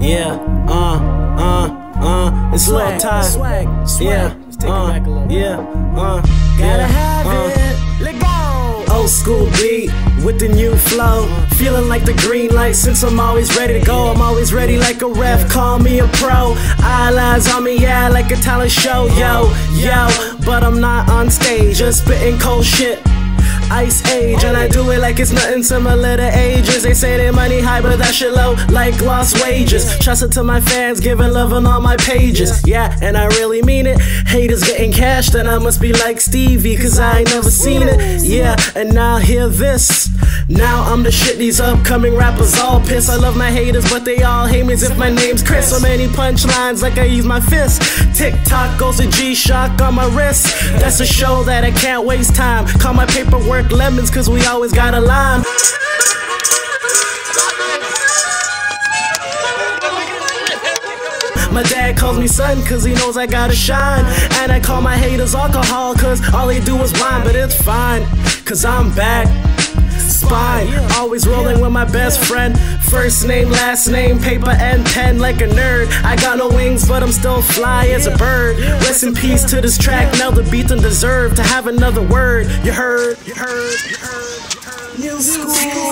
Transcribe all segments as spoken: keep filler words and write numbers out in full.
Yeah, uh, uh, uh, it's swag, time. Swag, swag. Yeah, let's take uh, it back a little. Yeah, uh, gotta yeah, have uh, it. Let go. Old school beat with the new flow. Feeling like the green light since I'm always ready to go. I'm always ready like a ref, call me a pro. Eyelines on me, yeah, like a talent show. Yo, yo, but I'm not on stage, just spitting cold shit. Ice Age, and I do it like it's nothing similar to ages. They say they money high, but that shit low, like lost wages. Trust it to my fans, giving love on all my pages. Yeah, and I really mean it. Haters getting cash, then I must be like Stevie, cause I ain't never seen it. Yeah, and now hear this. Now I'm the shit, these upcoming rappers all piss. I love my haters, but they all hate me as if my name's Chris. So many punchlines like I use my fist. TikTok goes to G-Shock on my wrist. That's a show that I can't waste time. Call my paperwork lemons, cause we always got a lime. My dad calls me son cause he knows I gotta shine. And I call my haters alcohol cause all they do is whine. But it's fine, cause I'm back. Spine, always rolling with my best friend. First name, last name, paper and pen like a nerd. I got no wings but I'm still fly as a bird. Rest in peace to this track, now the beat don't deserve to have another word. You heard, you heard, you heard, you heard. New school.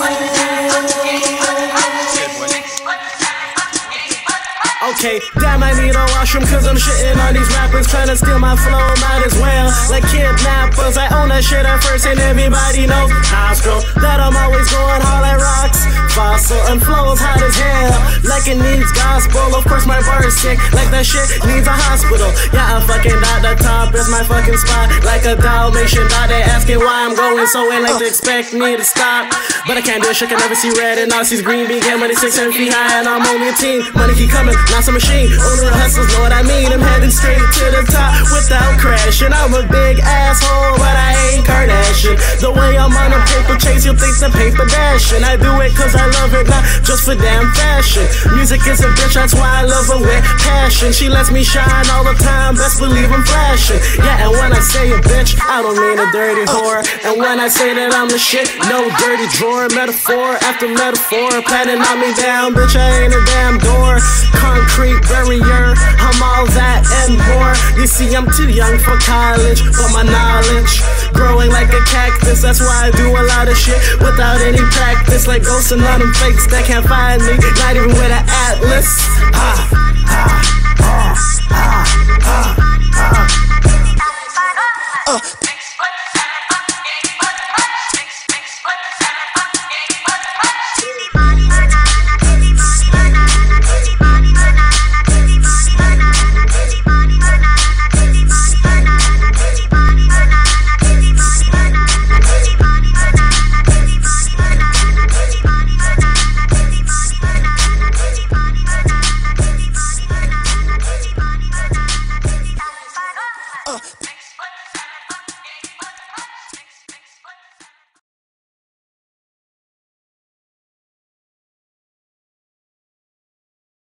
Okay, damn, I need a washroom cause I'm shitting on these rappers trying to steal my flow, might as well. Like kidnappers, I own that shit at first and everybody knows nostril that I'm always going hard like rocks. Fossil and flows hot as hell, like it needs gospel. Of course my bar is sick, like that shit needs a hospital. Yeah, I'm fucking at the top, is my fucking spot. Like a Dalmatian dot, they asking why I'm going so in, like to expect me to stop. But I can't do it, shit can never see red and all sees green. Begin when it's six seven feet high and I'm only a teen. Money keep coming, not some machine. Owner of hustlers, know what I mean. I'm heading straight to the top without crashing. I'm a big asshole, but I ain't Kardashian. The way I'm on a paper chase, you'll think the paper dashing. I do it cause I love it, not just for damn fashion. Music is a bitch, that's why I love her with passion. She lets me shine all the time, best believe I'm flashing. Yeah, and when I say a bitch, I don't mean a dirty whore. And when I say that I'm the shit, no dirty drawer. Metaphor after metaphor, planning on me down, bitch, I ain't a damn door. Concrete barrier, I'm all that and more. You see, I'm too young for college, but my knowledge growing like a cactus. That's why I do a lot of shit without any practice. Like ghosts and all them fakes that can't find me, not even with an atlas. Ah, ah, ah, ah, ah, ah. Uh. Uh.